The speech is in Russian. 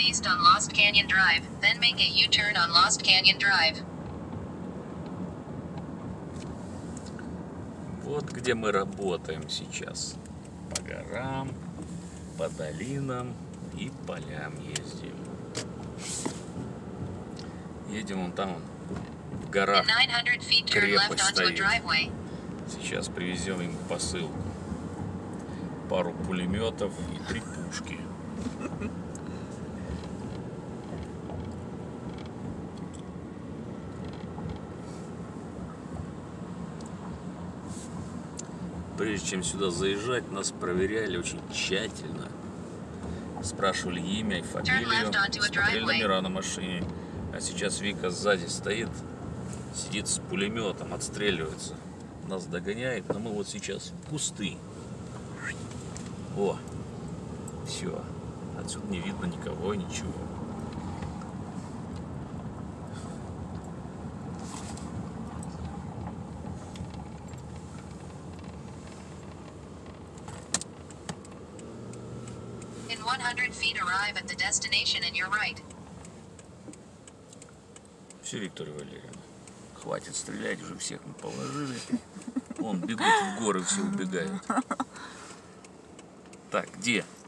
east on Lost Canyon Drive, then make a U-turn on Lost Canyon Drive. Вот где мы работаем сейчас. По горам, по долинам и полям ездим. Едем вон там, в горах, крепость стоит. Сейчас привезем им посылку. Пару пулеметов и 3 пушки. Прежде чем сюда заезжать, нас проверяли очень тщательно. Спрашивали имя и фамилию, смотрели номера на машине. А сейчас Вика сзади стоит, сидит с пулеметом, отстреливается. Нас догоняет, но мы вот сейчас в кусты. О, все, отсюда не видно никого, ничего. In 100 feet, arrive at the destination and you're right. Все, Виктория Валерьевна, хватит стрелять, уже всех мы положили. Вон бегут в горы, все убегают. Так, где?